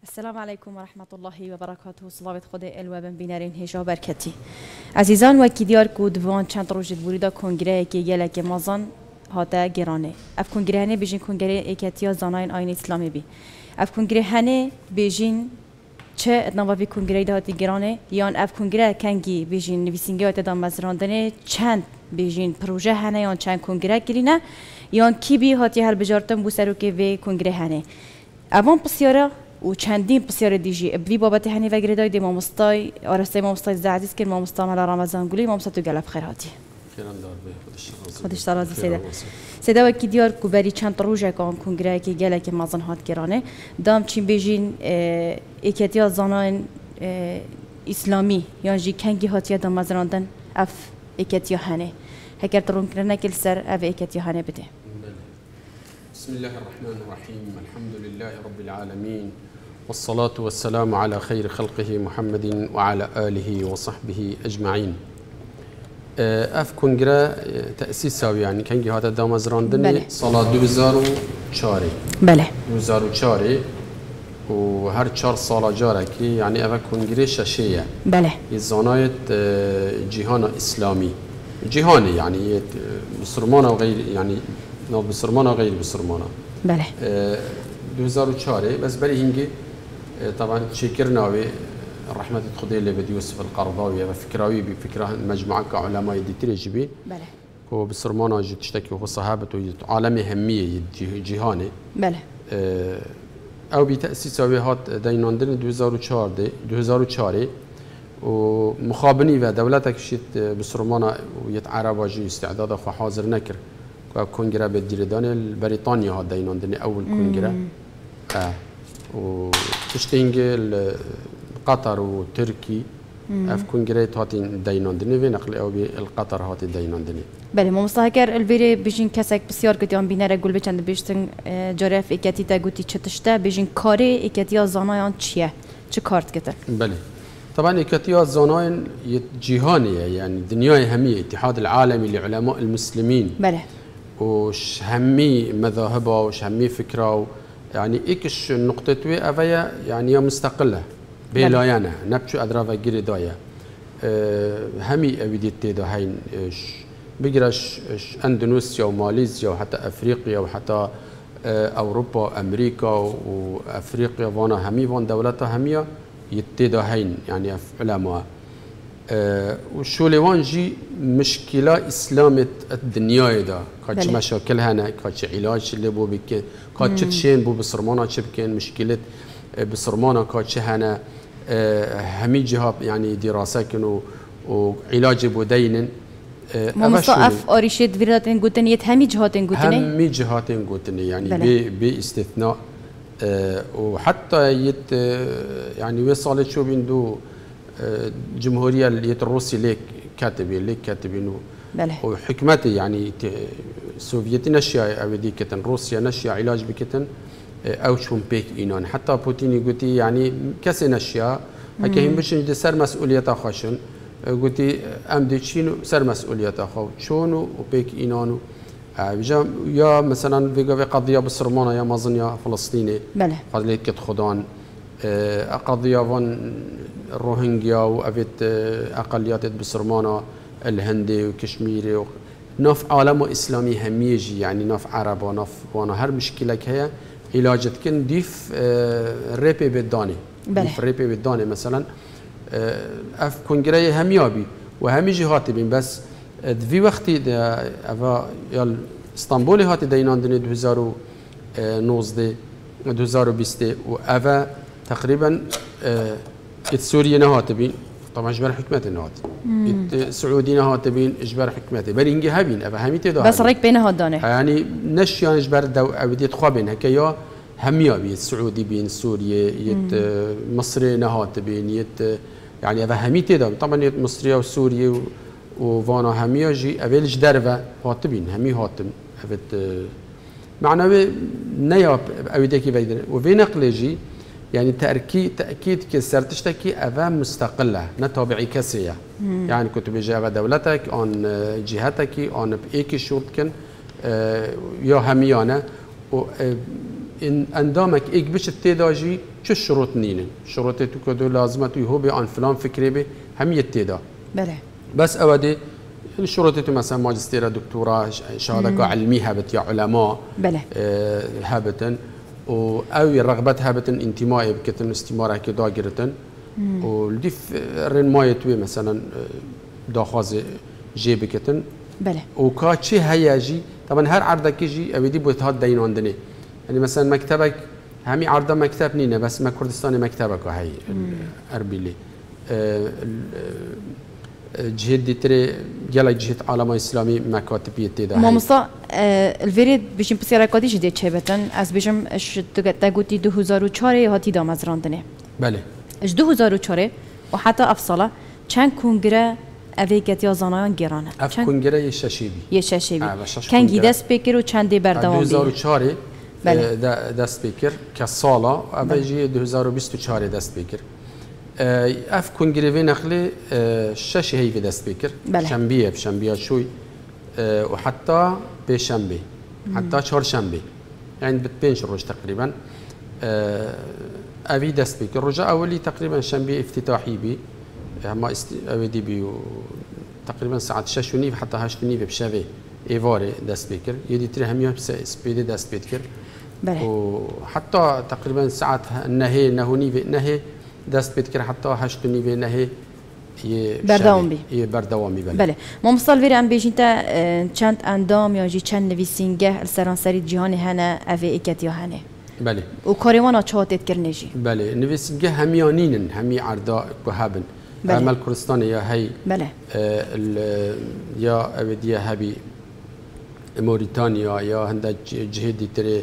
السلام عليكم ورحمة الله وبركاته. صلوات خدا الوابن بینرین هجا برکتی. عزیزان وکی دیار کو دوان چند روز بوریدا کنگره که یله که مازن هاته گرانه. اف کنگره هنه بیشین کنگره اکتیا زناین آین اسلامی بی. اف کنگره هنه بیشین چه اتناوی کنگره دهاتی گرانه یان اف کنگره کنگی بیشین نویسینگی هاته دام مزراندنه چند بیشین پروژه هنه یان چند کنگره گرینه یان کی بی هاتی هر بجارتن بو سرو که وی کنگره هنه. اوان بسیاره و چندین بسیار دیجی ابوی بابت هنی و گردای دی مامستای آرسته مامستای زعزیز که مامستا مال رمضان گلی مامستا تو گلف خیر هاتی. خیران دار به خودش سالازی سیده. سیده وکی دیار کوبری چند روزه کام کنگره که گله که مازن هات گرانه دام چین بیجین اکتیا زنان اسلامی یا جی کنگی هاتیا دام مزراندن اف اکتیا هنه هکر ترون کرنه کل سر اف اکتیا هنه بده. بسم الله الرحمن الرحيم الحمد لله رب العالمين والصلاة والسلام على خير خلقه محمد وعلى آله وصحبه أجمعين. اف کنگره تأسیسه يعني کنگی هات دامزراندنی صلاة 2004 بله 2004 و هر 4 سال جاره که يعني اف کنگره ششیه بله زنایت جهان اسلامی جهانی يعني مسلمان و غیر يعني ناو بسرمانه غير بسرمانه بله 2004 بس بري هنجي طبعا شكرنا رحمة خدي اللي بدي يوسف القرضاوي وفكراوي بفكرة مجموعة كعلماء ديتري جبي بله هو بسرمانه جت تشتكي هو صحابته عالمي همية جهاني بله او بتأسيس هات ديناندن 2004 ومخابني ودولتك شيت بسرمانه ويتعرب واجي استعداد خو حاضر نكر کنگره به دیردان بریتانیا ها دیناندنی اول کنگره و تشتینگ قطر و ترکی اف کنگره تاتین دیناندنی و نقل او بی القطر هات دیناندنی بله ما مستحکر الویری بیشین کسک بسیار کتیان بینره گل بچند بیشتن جارف اکتی تا گوتی چتشته بیشین کاری اکتی زانایان چیه چه کارت کتر بله طبعا اكتيا زاناين جهانيه يعني دنيا هميه اتحاد العالمي لعلماء المسلمين بله وش همي مذاهبه وش همي فكره يعني إيكش نقطة أفيا يعني مستقلة بلايانا نبشو أدرافا جري دايا همي أبيديت تيدا هين بقرش أندونيسيا وماليزيا وحتى أفريقيا وحتى أوروبا أمريكا وأفريقيا وانا همي وان دولتها همية يتيدا هين يعني علماء وشوليوان جي مشكلة إسلامة الدنيا دا كاتش مشاكل هنا كاتش علاج اللي بو بك كاتش تشين بو بسرمانة شبكين مشكلة بسرمانة كاتش هنا همي جهات يعني دراسة كانوا وعلاج بو دينن مصاف أريشيد فيراتين قوتني همي جهاتين قوتني همي جهاتين قوتني يعني باستثناء وحتى يت يعني وصلت شو بيندو جمهورية الروسي ليك كاتبينه وحكمتي يعني السوفيت نشيا او ديكتن روسيا نشيا علاج بكتن او شون بيك اينان حتى بوتين يقولي يعني كسي نشيا هكا هم بشن دي سر مسؤولية خاشن قلتي ام دي تشينو سر مسؤولية خو شونو وبيك اينانو يا مثلا في قضية بسرمانة يا مازن فلسطيني قضية كت خدان قضية فان روهينجيا وأبيت أقليات بسرمانة الهندي وكشميري ناف عالم إسلامي هميجي يعني ناف عرب وناف وانا هر مشكلة كهي علاجت كن ديف ريبي بالداني ديف ريبي بالداني مثلا اف كونجري هميابي وهميجي هاتبين بس في وقتي افا يال اسطنبول هاتي ديناندني 2019 2020 وافا تقريبا سوريا نهاتبين طبعا اجبار حكمتي نهات سعودي نهاتبين اجبار حكمتي بل انجي هابين ابا هميتي دو بس ريك بينها دانه يعني نشيان اجبار دو ابديت خوابين هكايا هميا بين السعودي بين سوريا يت مصري نهاتبين يت يعني ابا هميتي دو طبعا يت مصريه وسوريا وفانا هميا جي ابي الجدرفه هاتبين همي هاتم ابت معناه نيا ابيدكي بيدن وفي نقل جي يعني تأكيد كسر تشتكي أفا مستقلة نتابعي كسية يعني كنت بجاء دولتك أن جهتك أن بإيك شرطكن يا هميانة إن أندامك إيك بيش التداجي شو الشروط نينن شروط تكدو لازمة هو بأن فلان فكرة به هم يتدا بله بس أودي الشروط مثلا ماجستير دكتوراه شهادة علمي هبت يا علماء بله هبتن أو رغبة هبتن انتماء بكتن استمارة كدا جرتن ولديف رن ما يتوي مثلا داخاز جيب كتن بله وكاتشي هياجي طبعا هر عرض كيجي أبدي بوتهاد دين عندني يعني مثلا مكتبك همي عرض مكتب نينا بس ما كردستان مكتبك هاي أربيلي جهد ديتري جل جهد عالم إسلامي مكاتب يتدا ما مصا الفريد بيشم بسيارة قديش دي تشبتن از بيشم اش تقولي 2004 هاتي دام از راندنه بله اش 2004 وحتى أفصله كان كونغرا أفيكت يا زنان جيرانه اف کنگره یه ششیبی كان جي سبيكر و چند بردوام 2004 بله دست بکر که سالا اوجی 2024 دست بکر اف کنگره و نخله شش هیوی دست بکر شنبه شوی و حتی به شنبه حتی چهار شنبه يعني بتبينش الروج تقريبا أبي دست بكر رجع أولي تقريبا شنبه افتتاحي بي ما أودي بي تقريبا الساعة 6:30 حتى 8:30 بشافي إيفاري دست بكر يدي تري هم سبيدي دست بكر وحتى تقريبا الساعة نهي دست بكر حتى 8:30 نهي بردوامي بله ما مصال ویرم بیشین تا چند اندام یا جی چند نویسنگه سرانسری جهان هنه اوه اکت یا هنه بله و کاریوانا چهاتت کرنجی بله نویسنگه همیانینن همی عرضا بهابن عمل کردستان یا هی بله یا اودیه هبی موريتانيا یا هنده جهدی تری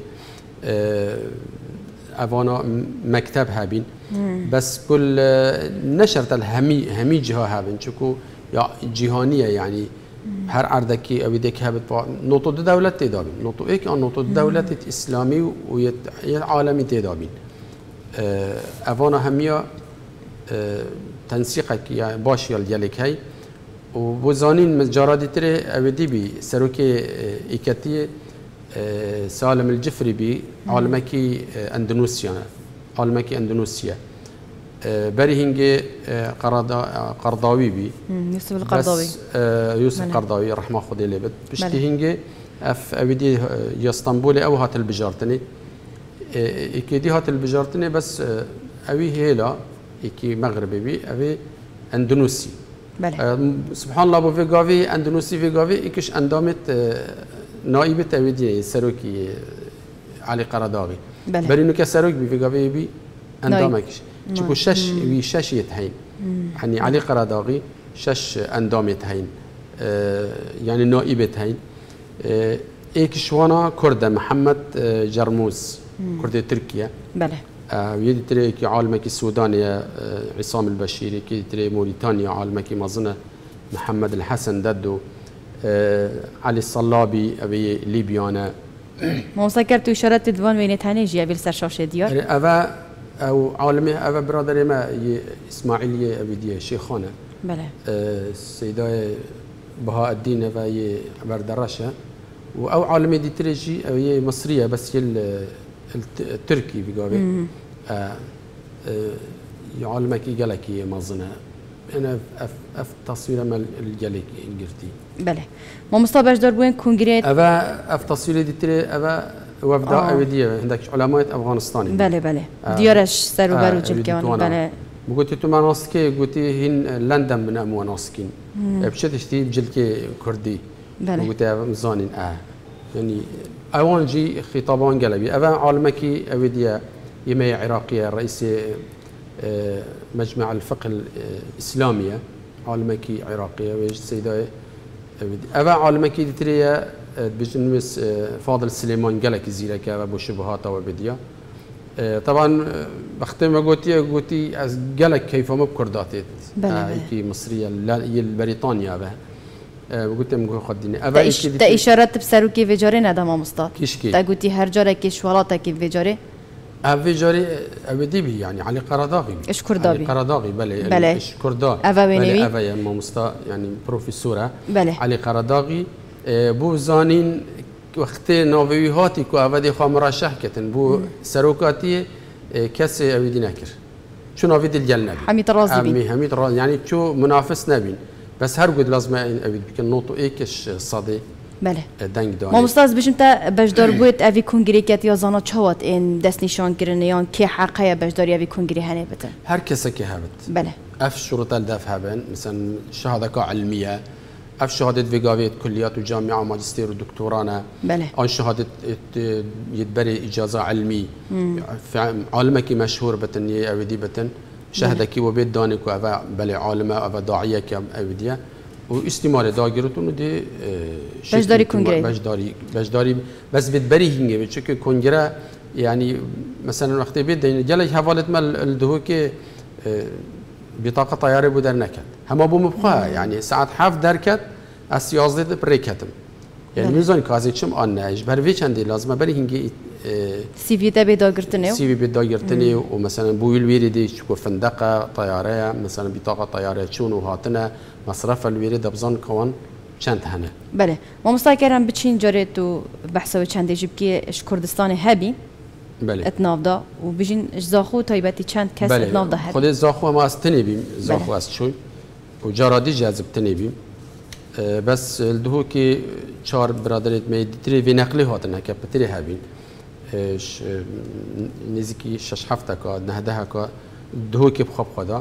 أفانا مكتب هابين بس كل نشرت الهمي جهة هابين شكو يا جهانية يعني هر عردكي أو يدك هابت نقطة دولة تدابين نقطة إيك أن نقطة دولة إسلامي وعالمي تدابين أفانا همية تنسيقك يعني باش يالك هاي وبوزانين مجارات تري أو دي بي سروكي إيكاتية سالم الجفري بي عالمكي اندونيسيا بريهنجي قرضاوي بي يوسف القرضاوي يوسف القرضاوي رحمه خدي لبت بشتهنجي اف ابدي اسطنبول او هات البجارتني اكيدي هات البجارتني بس اوي هيلا اكي مغربي بي اوي اندونيسي سبحان الله بو فيغافي اندونيسي فيغافي اكش اندامت نائب تاويدي سروكي علي قرداغي برينو كسروك بفيغافي بي اندامكش تشكو شش يتهين يعني علي قرداغي شش اندام يتهين يعني نائب يتهين ايكشوانا كرد محمد جرموز كرد تركيا بله يدي تري عالمك السودانية عصام البشيري كي تري موريتانيا عالمك مازنه محمد الحسن ددو علي الصلابي أبي ليبيانا ما سكرت إشارات تدوان بين تهانيجي أبي السرشاش ديار أبا أو عالمي أبا برادر ما إسماعيلية أبي دي شيخانة بله السيدة بهاء الدين أبا بردرشة أو عالمي دي تريجي أبي مصرية بس التركي بيقابل عالمك يجلكي مازنه أنا أف تصوير مال الجليك إنجرتي بله ما مستباش دار بوين كونغريت أبا أف تصوير دي تري أبا وفدا أودية عندك علماء أفغانستاني بله ديارش سروبرو جلكيان بله قلت تو مناسكي قلت هن لندن من أمو مناسكين بشتشتي بجلكي كردي بله قلت مزانين يعني أوان جي خطابان قلبي أبا عالمكي أودية يمي عراقية رئيس مجمع الفقه الإسلامية عالمكي عراقية ويج سيداي أبا عالمكي تريا بجنبس فاضل سليمان قالك زيرك أبو شبهات وبديا طبعا بختم قلتي از قالك كيف ما بكرداتيت كي مصرية البريطانيا أبا قلت لهم خديني أبا تا إشارات بسروكي فيجاري ندم مستاد كيشكي تا قلتي هر جارة كيش ولاتا كيف فيجاري أفيجاري أبديبي يعني علي قرداغي إيش كردابي علي قرداغي بله إيش كردا أفا بينوي أفا يعني مستا يعني بروفيسورة بله علي قرداغي بو زانين وقت ناوی هاتی که اودی خوا مرشح کتن بو سروکاتی کسی اویدی نکر چون اویدی الجل نبی حمید راضی بین حمید راضی یعنی چو منافس نبین بس هر قد لازم اوید بکن نوتو ایکش صادی بله دنگ دانی ما مستاز بشم تا بجدار بود اوی کنگریکت یا زانا چوات این دست نشان کردن که حقیقه بجداری اوی کنگری هنه بتن هر کسی که هبت بله اف شروط الدف هبن مثلا شهاده علميه اف شهاده فيغافيت كليات وجامعه ماجستير ودكتوراه بله ان شهاده يتبري اجازه علمي عالمك مشهور بتن اودي بتن شهدك وبيت دانك وابا بل عالمه ابا داعيه كم اوديه واستماره داگیرتون دی بجداری کنگره بجداری بس بتبري هنگه چون کنگره يعني مثلا وقتی بيد جلج حوالت مال الدهوكي بطاقه طياره بو در نكت هما بو مبخواه يعني ساعات حاف دركت اس 11 بريكتم يعني ميزان كازي چم ان اجبر في چندي لازم بري هنگي سي في تبي داگرتنه سي في بداگرتني ومثلا بو الويري دي شكو فندقه طياره مثلا بطاقه طياره چون وهاتنا مصرف الويري دبزان كون چند هنه بله ما مستاكرم بچين جاريتو بحثو چند جبكي كردستان هبي بله اتنافدا وبيجين زاخو تايبتي چند كاس بله. اتنافدا هبي خود زاخو ما استني بيم زاخو بله. است شوي وجارادي جاذب تني بيم بس الدهو كي چار برادرت ميدتري في نقلي هاتنا كبتري هبين نزكي شش هفتكا نهدهكا الدهو كي بخب خدا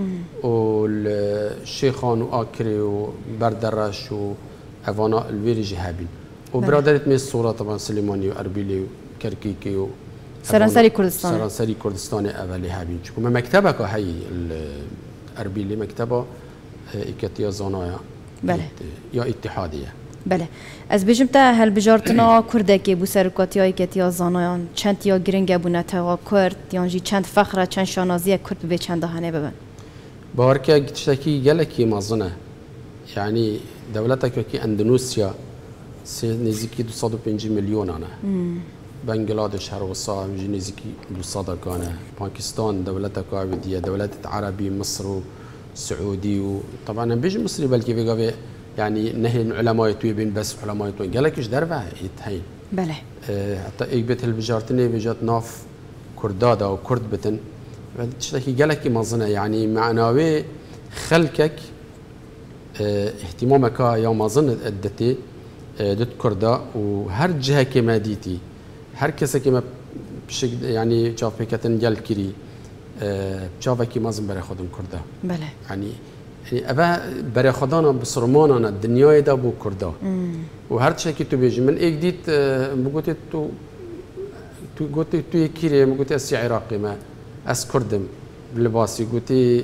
والشيخان وآكري وبردرش وأفانا الويرجي هابين وبرادرت مي الصورة طبعا سليماني وأربيلي وكركيكي سرانسري كردستان سرانسري كردستان أولي هابين شكو ما مكتبك هاي الأربيلي مكتبة إكتيا زانايا بله يا اتحادية بله از بجم تا هل بجارتنا کردکی بو سرکاتیای کتیا زانایان چند یا گرنگ بو نتوا کرد یانجی چند فخره چند شانازی کرد به چند دهانه ببن باركا تشتكي جالكي مازنه يعني دولتك كي اندونيسيا نزيكي 250 مليون انا بنغلاديش هر وصا نزيكي 200 كان باكستان دولتك عربيه دولات عربي مصر وسعودي وطبعا بيجي مصري بلكي في يعني نهي العلماء تويبين بس علماء توين جالكيش دربه يتهين بله حتى ايبت البجارتني بجات ناف كردادا وكرد بتن تشتكي جالك مظنة يعني معناوي خلكك اهتمامك يا مظنة ادتي دت كردا وهر جهة كما ديتي هر كسا كما بشكل يعني شاف بكتن جال كري شافك مازن برا خدم كردا بله يعني أبا برا خدانا بصرمانا الدنيا دا بو كردا وهر شيء تو بيجي من ايك ديت بقولت تو قلت تو كيري بقولت اسي عراقي ما از کردم لباسی گویی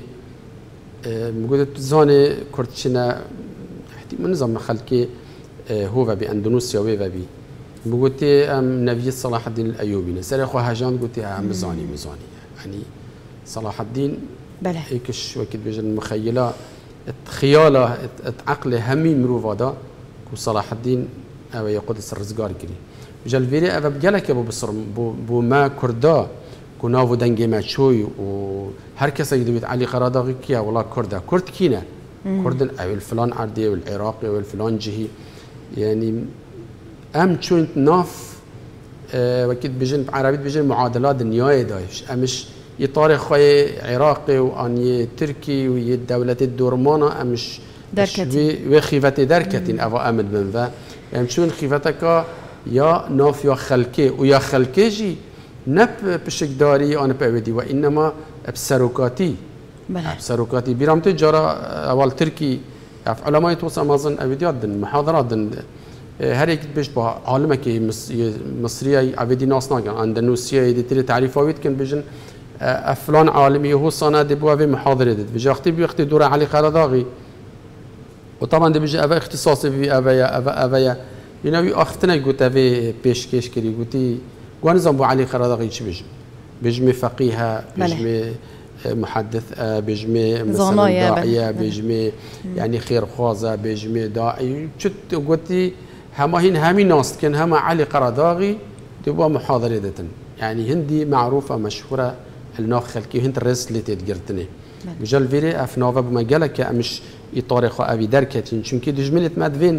مگوید زانی کردشنا حتی من نظام خلکی هو و بی اندونوسیا و بی مگویی نبی صلاح الدین الایوبی نسر خو هجان گویی مزانی يعني صلاح الدين بله ایکش وقت بیشتر مخیله خیاله عقل همی مروفادا کو صلاح الدين او یقدس الرزقار کری جل ویری او بجلک بو ما کردا كنافو دنجي ماتشوي وهر كسا يدويت علي قراداغي كيا والله كردا كرد كينا كرد او الفلان عردي والعراقي والفلان جهي يعني ام تشوينت ناف وكيد بيجن عربي بيجن معادلات النيايه دايش امش يطارخ خوي عراقي واني تركي وي دولة الدورمانة امش دركتي وخيفتي دركتين افا امد من ذا يعني شون خيفتك يا ناف يا خلكي ويا خلكي جي نب بشكداري أنا بأودي وإنما بسروكاتي بله بسروكاتي بيرامتي جرى أول تركي علماء يتوصل مازن أودي عدن محاضرات عدن هريك بيشبه عالمك مصرية أودي ناس ناقن أندونيسيا يدي تري تعريف أود كان بيجن فلان عالمي هو صنع دبوا في محاضرة دي بيجي أختي بيختي دورة علي قراداغي وطبعا دي بيجي أبا اختصاصي في أبايا ينوي أختنا قلت أبي بيش كيش كري قلتي ونظام بو علي قراداغي شو بيجمي فقيهة بيجمي محدث بيجمي مثلا داعية بيجمي يعني خير خوازة بيجمي داعي شت قلتي همين ناس كان هما علي قراداغي تبغى محاضرة دتن يعني هندي معروفة مشهورة الناخ خلكي هند الرئيس اللي تتقرتني بجال فيري افنافا بمجالك مش يطارخ ابي دركتين چونكي دجملت مدفين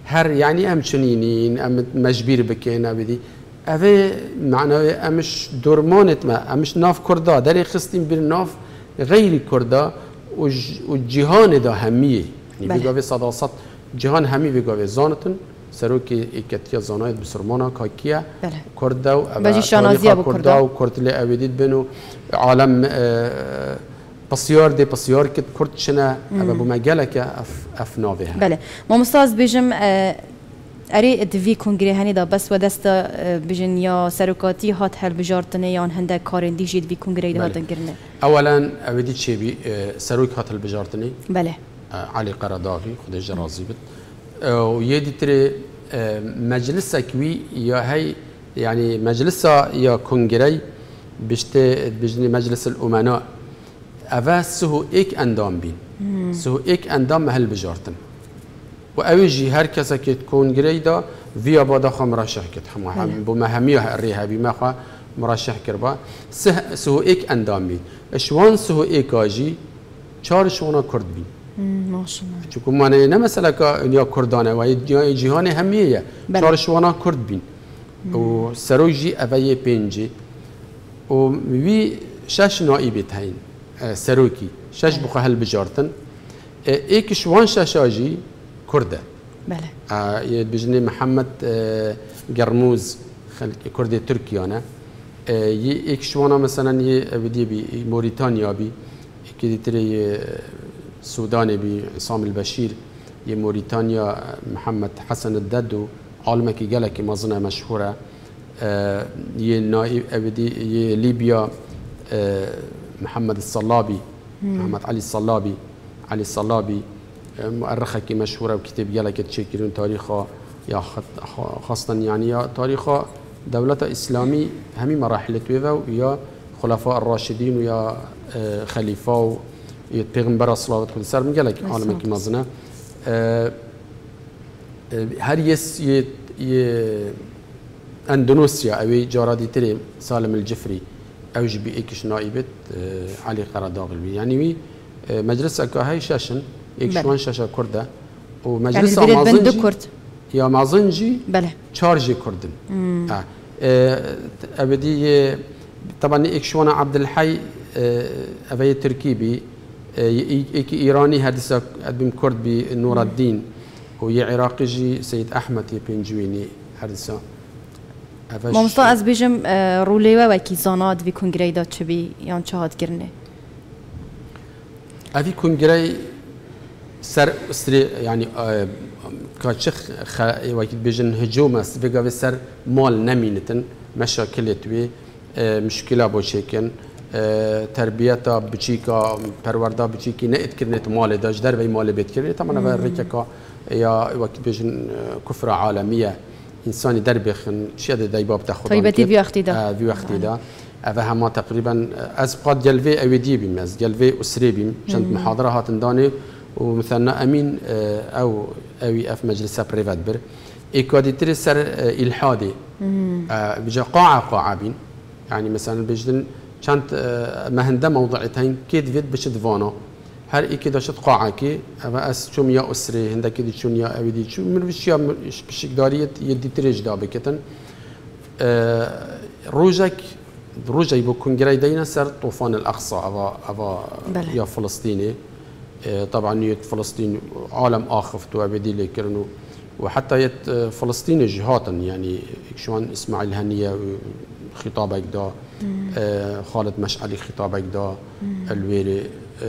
هر يعني ام چنینین ام مجبیر بکن ابدی اوه معنای امش درمانت ما امش ناف کردا در خستیم بر ناف غیر کردا و جهان دا همیه یعنی بگاوه صداصت جهان همی بگاوه زانتن سروکی اکتیا زانایت بسرمانا کاکیه کردا و کردا و کردل اویدید بنو عالم بسیار ده بسیار کت کرد شنا اما بمجاله که افناوه بله ما مستعد بيجم اری دوی کنگره هنی دا بس و دست بيجن یا سرکاتی هات هل بجارتنه یا هنده کارن دیجید وی کنگره دا هاتن کرنه اولا اویدید چه بی سروک هات هل بجارتنه بله علی قراداغی خودش جرازی بد و یه تری مجلس اکوی یا هی يعني مجلس یا کنگره بجني مجلس الأمناء أفا سهو إيك أندام بين سهو إيك أندام مهل بجارتن وأوجي هر كسا كت كونغري دا فيا بادا خا مرشح كت بمهمية الرهابي ما خا مرشح كربا سهو إيك أندام بين شوان سهو إيك آجي چار شوانا كرد بين ما شاء الله چون معنی نه مثلا که یا کردانه و یا جهان همیه چار شوانا کرد بین و سروجی اولی پنجی و وی شش نائبت هین سروکی شش بخهل بجارتن ایک شوان ششاجی کرده بله بجنی محمد قرموز کرد ترکیانه ایک شوانا مثلا یه بدی بی موریتانیا بی که دیتری سودان بي عصام البشير ي موريتانيا محمد حسن الددو عالمك جلك مظنة مشهورة ي نائب أبدي ي ليبيا محمد الصلابي محمد علي الصلابي مؤرخة مشهورة وكتاب جلك تشكرون تاريخه يا خاصة يعني يا تاريخ دولة إسلامي همي مراحل تويفا ويا خلفاء الراشدين ويا خليفة پیغمبر صلوات خود سر میگه که عالم کی مازنه هر یه اندونوسیا اوی جارادی تری سالم الجفري اوج بی ایکش نائبت علی قراداغلبی یعنی وی مجلس اکاهی شاشن ایک شوان شاشا کرده و مجلس مازنجی یا مازنجی بله چارجی کردن ابدی طبعا ایک شوان عبد الحي اوی ترکی بی ایک ایرانی حدیثا ادبیم کرد بی نور الدین و یه عراقی جی سید احمد یه پنجوینی حدیثا مامستا از بیجم رولیوه و کی زاناد وی کنگره داد چه بی یان چه هاد گرنه اوی کنگره سر استری یعنی کاچخ وقتی بیجن هجوم است بگه سر مال نمینتن مشاکلت وی مشکل باشه تربیتا بچیکا پرورده بچیکی نه اتکرنت مال داش در وی مال بیت کرنه طبعا و ریکا یا وقت بیشن کفر عالمیه انسانی در بخن شد دایباب تاخد طيبتي في وقتی دا و همه تقریبا از قد جلوه اویدی بیم از جلوه اسری بیم چند محاضره هاتن دانه و مثلا امین او اوی اف مجلس پریوت بر ایکادی تری سر الحادی بجا قاعه بین يعني مثلا بجدن كانت مهنده موضعتين كيد فيد بشد فانا هر ايكي داشت قاعه كي اس شوم يا اسري هندا كيد شون يا ابدي شو من بشيا بشكداريه يدي تريج دا بكتن روجك يبو كونغراي دينا سر طوفان الاقصى ابا يا فلسطيني طبعا يت فلسطين عالم اخف تو ابدي لكرنو وحتى يت فلسطين جهاتا يعني شلون اسماعيل هنيه خطابك دا خالد مشعلي خطابك دا الويري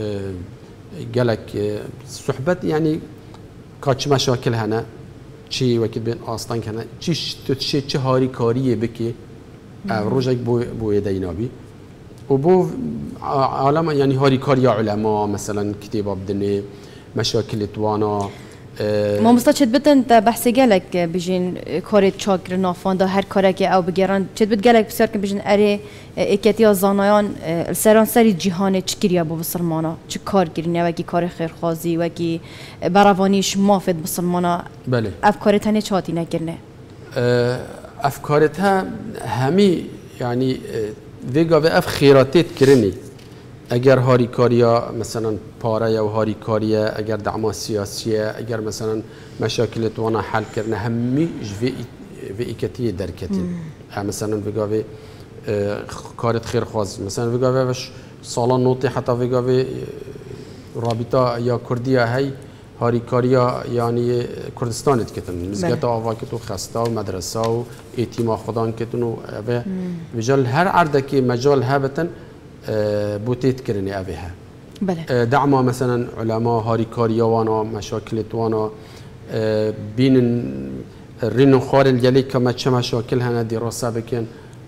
قالك صحبت يعني كاتش مشاكل هنا شي وقت بين اصلا هنا شي هاري كاريه بكي روجك بو يدينا بي وبو عالم يعني هاري كاريا علماء مثلا كتاب بدني مشاكل توانا ما مستشهد بتن تا بحث جالك بيجين كارت شاكر نافان ده هر كارك أو بجيران شد بت جالك بسيار كن بيجين أري إكتيا زانيان السران سري جهان تشكيريا بو بسلمانا تش كار كرنيا وكي كار خير خازي وكي براوانيش مافد بسلمانا بله أفكارتها نشاتي نكرنه أفكارتها همي يعني فيجا أف خيراتات كرني اگر هاریکاریا مثلا پاره یا هاریکاریا اگر دعم سیاسیه اگر مثلا مشاکل توانا حل کردن همی في إكتية دركتين مثلا في كارت خير خاص مثلا في باش صالون نوتي حتى في رابطة يا كردية هاي هاري كاريا يعني كردستان تكتن مزجات آوا كتو خستا و مدرسة و اعتماد خدان كتنو أبه بجال هر عردك مجال هابتن بوتيت كرني أبيها دعم مثلا علماء هاري كاريا وانا مشاكل وانا بين رينو خار الجلي كما تشمع مشاكل هنا دراسة بكن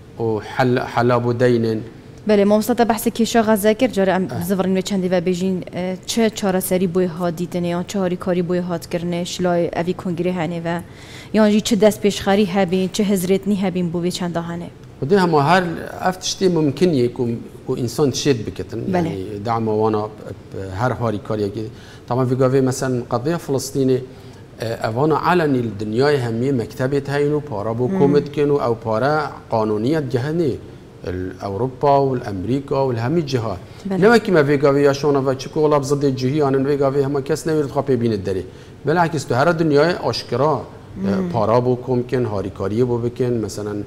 وحل بودينن بله ما مستطع بحث کیشا غزه کرد جاره ام زورین و چندی و بیجین چه چاره سری بوی ها دیدنه یا چه هاری کاری بوی هات کرنه شلای اوی کنگره هنه و یا چه دست پیشخاری هبین چه هزرتنی هبین بوی چنده هنه و ده همه هر افتشتی ممکن یکم و انسان شد بکتن بله. یعنی دعم وانا هر هاری کاری که طبعا في قضية مثلا قضية فلسطينية اوانا علني الدنيا همية مكتبت هينو بارا بوكومت كنو او بارا قانونية جهني اوروبا والامريكا والهمي الجهات نما كما في قضية شلون فاتشكو ولا بضد الجهي انا في قضية هم كاس نوير تخابي بين الدري بالعكس تو هر الدنيا اشكرا بارا بوكم كن هاريكاريه بو بكن مثلا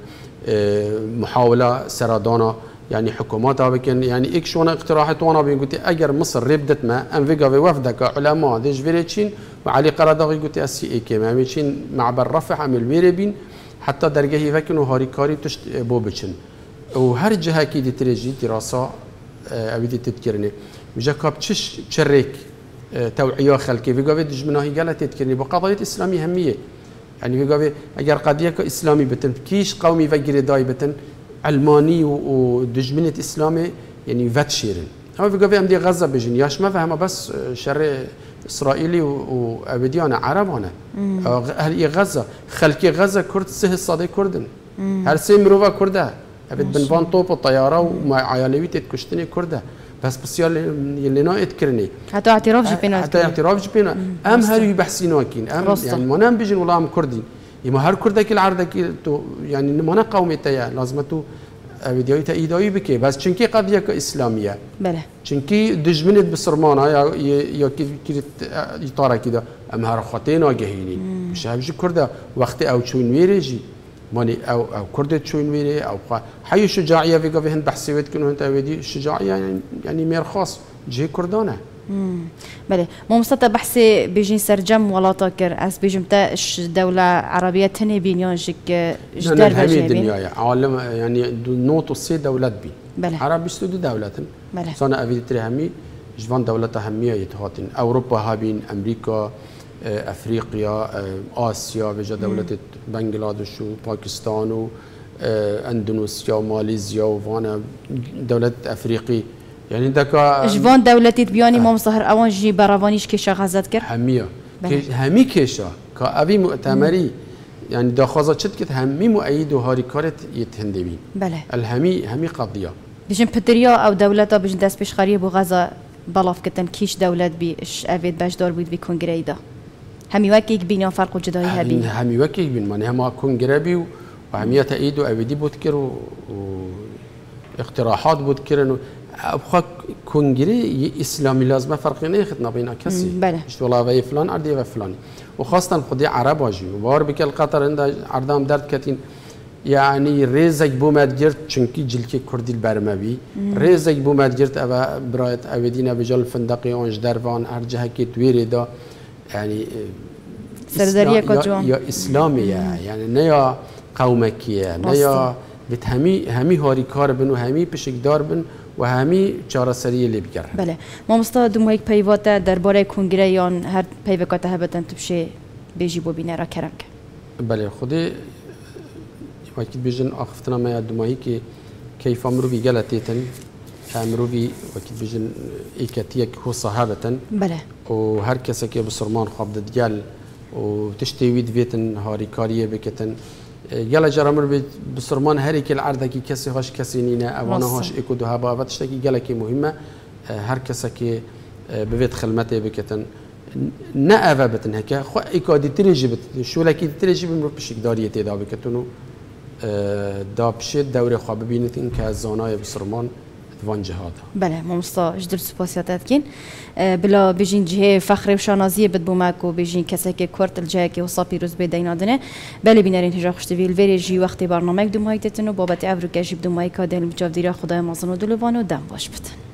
محاولة سرادانا يعني حكومات بكن يعني ايك شلون اقتراحات وانا بنقول اجر مصر ربدت ما ام في قضية وفدك علماء ديش فيريتشين وعلي قراداغي قلت اسي اي كما ميشين معبر رفح عمل ويربين حتى درجه يفكنوا هاريكاري تشت بو بچن وهر جهه كي دي تريجي دراسه ابيدي تذكرني بجا كاب تشش تشريك توعيه خلكي في قضيه دجمناهي قالت تذكرني بقضيه اسلاميه هميه يعني في قضيه اگر قضيه اسلامي بتن كيش قومي فجر داي بتن علماني ودجمنه اسلامي يعني فتشيرن اما في قضيه امدي غزه بجن ياش ما فهم بس شر اسرائيلي وابدي انا عرب انا اهل غزه خلكي غزه كرد سه صادي كردن هر سه مروفا كرده ابد بنفان طوب الطياره ومع عيالوي تتكشتني كرده بس يلي نايت كرني حتى اعتراف جبنا حتى اعتراف جبنا ام هل يبحثينوا كين ام يعني ما نام بيجن ولا ام كردين يما هر كردك العرضك يعني ما قومي تيا لازمته ابدي تايداي بك بس چنكي قضيه اسلاميه بله چنكي دجمنت بسرمانه يا كي يطاره كده ام هر خطينا جهيني مش هبجي كرده وقت او چون ويرجي ماني او كردت شوين ويري او حي الشجاعيه في قفهن بحسيت كانوا انت ودي الشجاعيه يعني مير خاص جي كردانه بله ما مستطع بحث بيجين سرجم ولا تاكر اس بيجم تا دوله عربيه تاني بينيان جك جدار بجي الدنيا عالم يعني نوت سي دولات بي بله عرب بيستودو دولات بله صانا افيد تري همي جوان دولة همية يتهاتن اوروبا هابين امريكا افريقيا اسيا بجا دولة بنغلاديش وباكستان واندونيسيا وماليزيا وفانا دولة افريقي يعني دكا جوان دولتي بياني مام صهر اوان جي براوانيش كيشا غزت كر همية همي كيشا كابي مؤتمري يعني داخازا شت كت همي مؤيد وهاري كارت يتهندبين بله همي قضية بيجن بتريا او دولتا بيجن دست بيش خريب وغزا بلاف كتن كيش دولت بيش افيد باش دار بيد بكونغري دا همي وكيك بينا فرق جداي هبي همي وكيك بين ماني هما كونغري وهمية تأيد وأبدي بودكر واقتراحات بودكر أبخا كونغري إسلامي لازم فرقين يختنا بين كسي مش والله في فلان أردي في فلان وخاصة خدي عرب واجي وبار بك القطر عند عردام درد كتين يعني ريزك بومد جرت چونكي جلكي كردي البرمبي ريزك بومد جرت أبا برايت أبدينا بجال فندقي أنج درفان أرجها كي تويري دا يعني سردارية كجوان يا إسلامية يعني نيا قومكية نيا همي هاري كار بن وهمي بشكدار بن وهمي چاره سری لی بگره. بله ما مستعد دوم یک پیوات درباره کنگره یا هر پیوکات هبتن تبشه بیجی بو بینه را کرنگ. بله خودی وقتی بیشتر آخفتنا ما دومایی که کیف امروی گلتی تن امروی وقتی بیشتر ایکتیه که صاحبتن. بله. و هر کسی که بسرمان خواب دادگال و تشتوید ویتن هاری کاریه بکتن. يلا جرامر بسرمان هري كل عرضه كي كسي هاش كسينينا اوانا هاش ايكو دو هابا واتشتكي قال كي مهمه هر كسكي بفيت خدمته بكتن نأفا بتن هكا خو ايكو دي تريجي شو لكي تريجي بمرو بشك داريتي دا بكتنو دا بشي دوري خو ببينتين كزاناي بسرمان وان جهاد. بله مامستا جدر سپاسیاتت کن بلا بيجين جهه فخر و شانازیه بد بوماکو بيجين کسی که کورت الجه که وصا پیروز بدین آدنه بله بینرین هجا خوشتویل وری جی وقتی برنامه دومایی تتنو بابت افریقا جیب دومایی که دل مجاودیرا خدای مازن و دلوان و دم باش بتن.